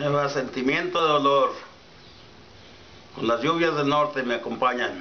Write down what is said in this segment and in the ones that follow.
Lleva sentimiento de dolor. Con las lluvias del norte me acompañan.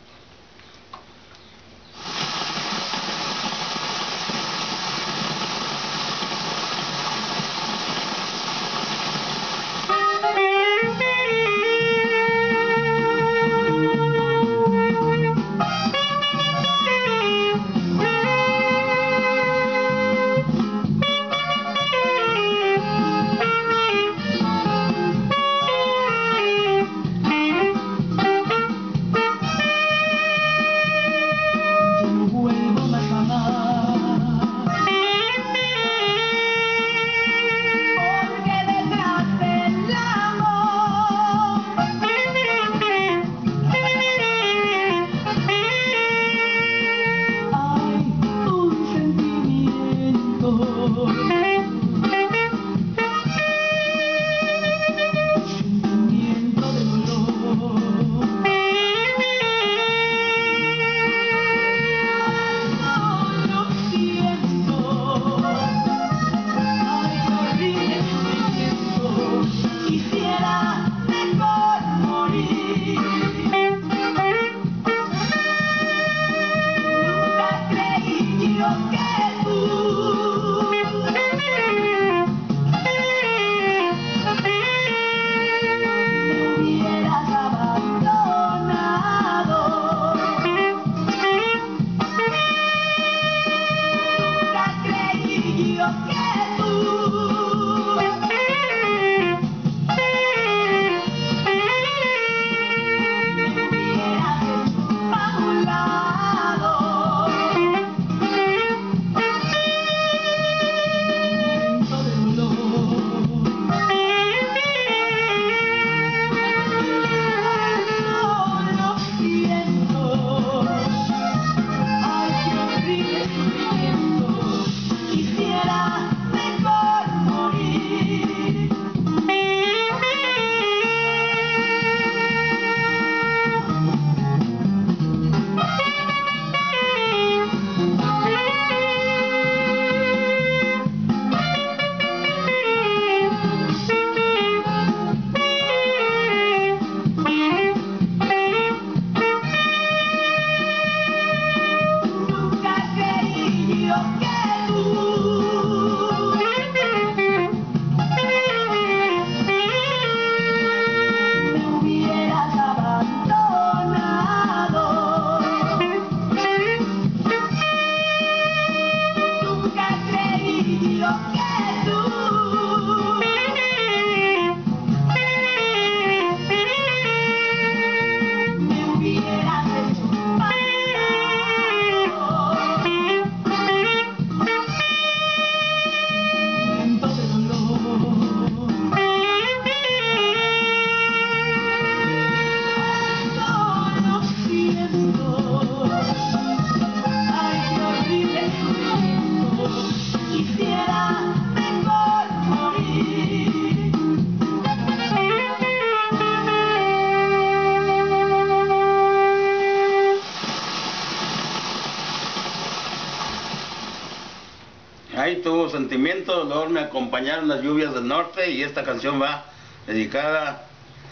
Ahí tuvo sentimiento, dolor, me acompañaron las lluvias del norte y esta canción va dedicada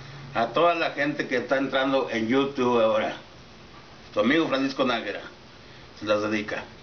a toda la gente que está entrando en YouTube ahora. Tu amigo Francisco Nájera se las dedica.